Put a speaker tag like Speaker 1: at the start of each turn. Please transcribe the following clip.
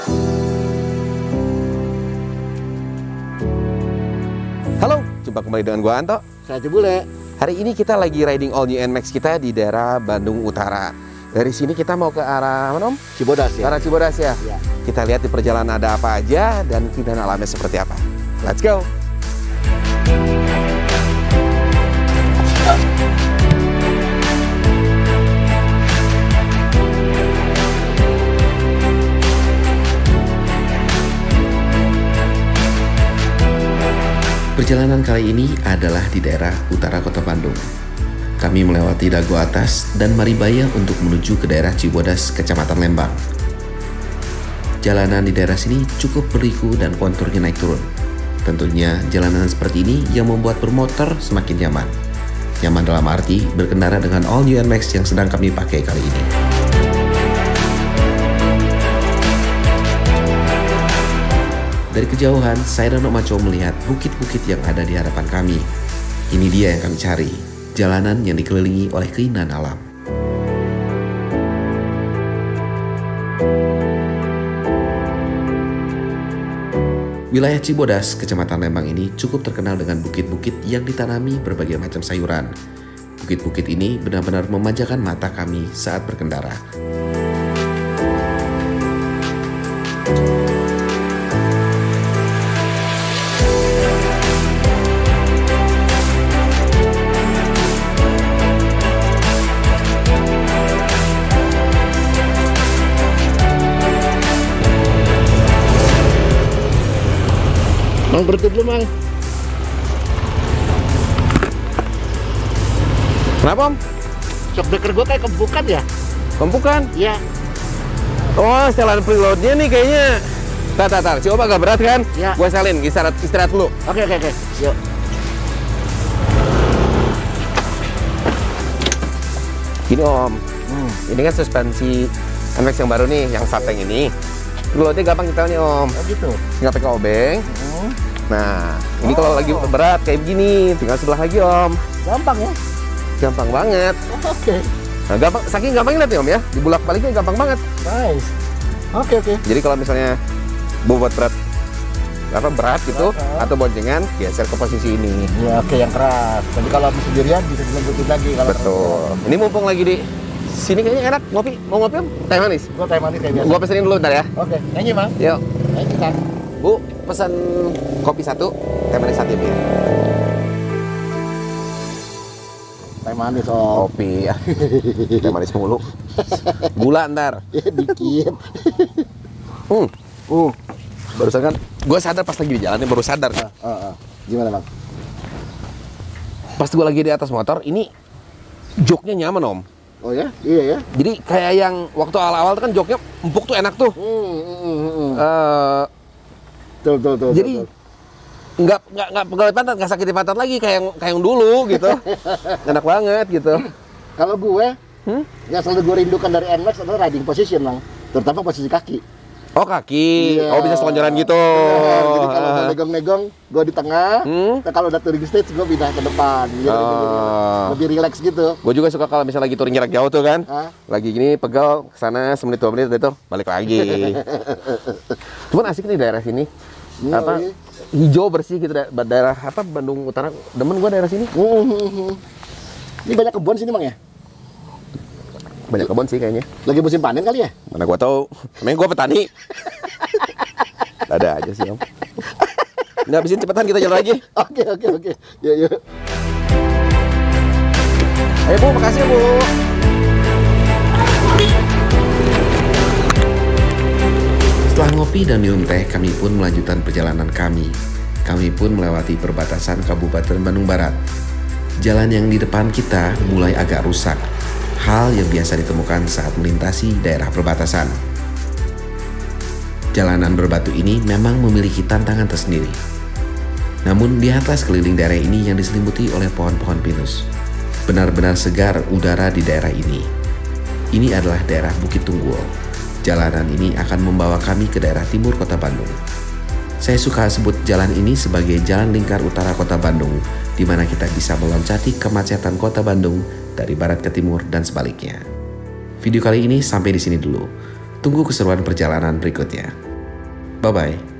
Speaker 1: Halo, jumpa kembali dengan gua Anto.
Speaker 2: Saya Cibule.
Speaker 1: Hari ini kita lagi riding all new NMAX kita di daerah Bandung Utara. Dari sini kita mau ke arah mana, Om?
Speaker 2: Cibodas ya.
Speaker 1: Arah Cibodas ya.
Speaker 2: Ya.
Speaker 1: Kita lihat di perjalanan ada apa aja dan keindahan alamnya seperti apa. Let's go.
Speaker 3: Perjalanan kali ini adalah di daerah utara kota Bandung. Kami melewati Dago Atas dan Maribaya untuk menuju ke daerah Cibodas, Kecamatan Lembang. Jalanan di daerah sini cukup berliku dan konturnya naik turun. Tentunya jalanan seperti ini yang membuat bermotor semakin nyaman. Nyaman dalam arti berkendara dengan all new NMAX yang sedang kami pakai kali ini. Dari kejauhan, saya dan Om Maco melihat bukit-bukit yang ada di hadapan kami. Ini dia yang kami cari, jalanan yang dikelilingi oleh keindahan alam. Wilayah Cibodas, Kecamatan Lembang ini cukup terkenal dengan bukit-bukit yang ditanami berbagai macam sayuran. Bukit-bukit ini benar-benar memanjakan mata kami saat berkendara.
Speaker 2: Mang berhenti dulu, Mang.
Speaker 1: Kenapa, Om?
Speaker 2: Shock breaker gue kayak kempukan ya?
Speaker 1: Kempukan?
Speaker 2: Iya.
Speaker 1: Oh, setelan preloadnya nih kayaknya. Tar. Coba agak berat kan?
Speaker 2: Ya.
Speaker 1: Gua salin, istirahat dulu.
Speaker 2: Oke. Yuk.
Speaker 1: Gini, Om. Ini kan suspensi NMAX yang baru nih, yang sateng ini. Preloadnya gampang nyetelnya, Om.
Speaker 2: Oh gitu.
Speaker 1: Tinggal pakai obeng. Nah, ini kalau lagi berat kayak begini, tinggal sebelah lagi, Om.
Speaker 2: Gampang ya?
Speaker 1: Gampang banget.
Speaker 2: Oke.
Speaker 1: Nah, saking gampangnya lihat nih, Om ya. Dibulak-baliknya gampang banget.
Speaker 2: Nice. Oke.
Speaker 1: Jadi kalau misalnya bobot berat gitu atau boncengan, geser ke posisi ini.
Speaker 2: Ya, oke, yang keras. Tapi kalau habis sendirian bisa dilembutin lagi kalau.
Speaker 1: Betul. Ini mumpung lagi di sini kayaknya enak ngopi. Mau ngopi, Om? Teh manis.
Speaker 2: Gue teh manis kayak biasa.
Speaker 1: Gua pesenin dulu ntar ya.
Speaker 2: Oke. Nyanyi, Mang.
Speaker 1: Yuk.
Speaker 2: Nyanyi kan.
Speaker 1: Bu, pesan kopi 1, teh manis 1 ya.
Speaker 2: Teh manis, Om.
Speaker 1: Kopi ya. Teh manis mulu. Gula ntar.
Speaker 2: Ya, dikit.
Speaker 1: Barusan kan gue sadar pas lagi di jalan, baru sadar.
Speaker 2: Gimana, Bang?
Speaker 1: Pas gue lagi di atas motor, ini joknya nyaman, Om.
Speaker 2: Oh ya? Iya ya.
Speaker 1: Jadi kayak yang waktu awal-awal tuh kan joknya empuk tuh, enak tuh.
Speaker 2: Betul.
Speaker 1: Jadi nggak pegawai pantat, nggak sakit di pantat lagi kayak yang dulu gitu. Enak banget gitu.
Speaker 2: Kalau gue, yang selalu gue rindukan dari NMAX adalah riding position, Bang. Terutama posisi kaki.
Speaker 1: Oh, kaki.
Speaker 2: Iya.
Speaker 1: Oh, bisa selonjoran gitu.
Speaker 2: Bener. Jadi kalau udah negong-negong, gue di tengah. Nah, kalau udah touring stage, gue pindah ke depan. Jadi lebih relax gitu.
Speaker 1: Gue juga suka kalau misalnya lagi touring jarak jauh tuh kan. Lagi gini pegal kesana semenit 2 menit itu balik lagi. Cuman asik nih daerah sini. Hijau bersih gitu, daerah Bandung Utara. Demen gue daerah sini.
Speaker 2: Ini banyak kebun sini, Bang ya?
Speaker 1: Banyak kebun sih kayaknya.
Speaker 2: Lagi musim panen kali ya?
Speaker 1: Mana gua tahu. Namanya gua petani. Ada aja sih, Om. Nggak habisin cepetan, kita jalan lagi.
Speaker 2: Oke. Yuk.
Speaker 1: Ayo, Bu, makasih ya, Bu.
Speaker 3: Setelah ngopi dan minum teh, kami pun melanjutkan perjalanan kami. Kami pun melewati perbatasan Kabupaten Bandung Barat. Jalan yang di depan kita mulai agak rusak. Hal yang biasa ditemukan saat melintasi daerah perbatasan. Jalanan berbatu ini memang memiliki tantangan tersendiri. Namun di atas keliling daerah ini yang diselimuti oleh pohon-pohon pinus. Benar-benar segar udara di daerah ini. Ini adalah daerah Bukit Tunggul. Jalanan ini akan membawa kami ke daerah timur kota Bandung. Saya suka sebut jalan ini sebagai jalan lingkar utara kota Bandung, di mana kita bisa meloncati kemacetan kota Bandung dari barat ke timur dan sebaliknya. Video kali ini sampai di sini dulu. Tunggu keseruan perjalanan berikutnya. Bye-bye.